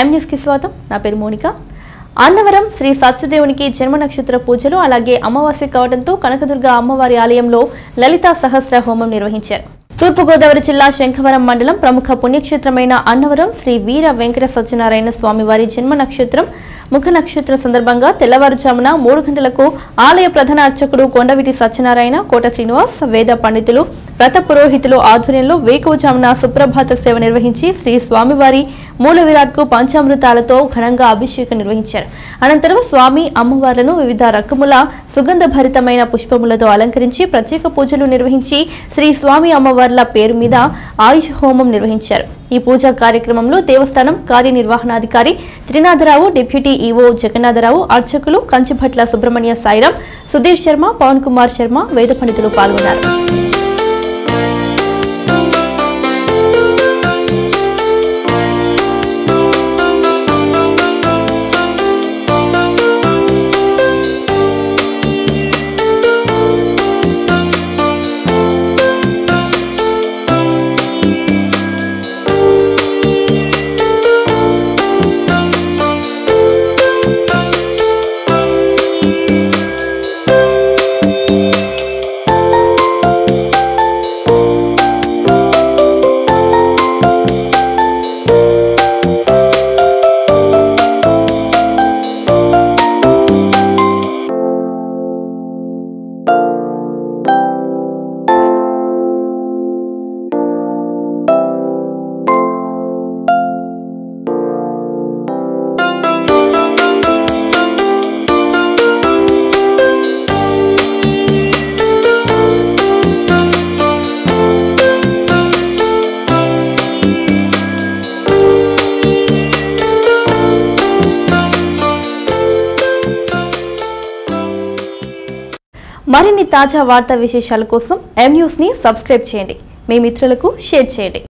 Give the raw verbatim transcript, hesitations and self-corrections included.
M news కి స్వాగతం. నా పేరు మోనిక. అన్నవరం శ్రీ సత్యదేవునికి జన్మ నక్షత్ర పూజలు అలాగే అమావాస్య కావడంతో కనకదుర్గ అమ్మవారి ఆలయంలో లలితా సహస్ర హోమం నిర్వహించారు. తూర్పు గోదావరి జిల్లా శంఖవరం మండలం ప్రముఖ పుణ్యక్షేత్రమైన అన్నవరం శ్రీ వీర వెంకట సత్యనారాయణ స్వామివారి జన్మ నక్షత్రం ముఖ నక్షత్ర సందర్భంగా తెల్లవారుజామున మూడు గంటలకు ఆలయ ప్రధాన అర్చకుడు కొండవిటి సత్యనారాయణ, కోట శ్రీనివాస్, వేద పండితులు, వ్రత పురోహితులు ఆధ్వర్యంలో వేకువజామున సుప్రభాత సేవ నిర్వహించి శ్రీ స్వామివారి మూల విరాట్కు పంచామృతాలతో ఘనంగా అభిషేకం నిర్వహించారు. అనంతరం స్వామి అమ్మవార్లను వివిధ రకముల సుగంధ భరితమైన పుష్పములతో అలంకరించి ప్రత్యేక పూజలు నిర్వహించి శ్రీ స్వామి అమ్మవార్ల పేరు మీద ఆయుష్ హోమం నిర్వహించారు. ఈ పూజా కార్యక్రమంలో దేవస్థానం కార్యనిర్వహణాధికారి త్రినాథరావు, డిప్యూటీ ఈవో జగన్నాథరావు, అర్చకులు కంచిభట్ల సుబ్రహ్మణ్య సాయిరాం, సుధీర్ శర్మ, పవన్ కుమార్ శర్మ, వేద పండితులు పాల్గొన్నారు. మరిన్ని తాజా వార్తా విశేషాల కోసం ఎం న్యూస్ ని సబ్స్క్రైబ్ చేయండి. మీ మిత్రులకు షేర్ చేయండి.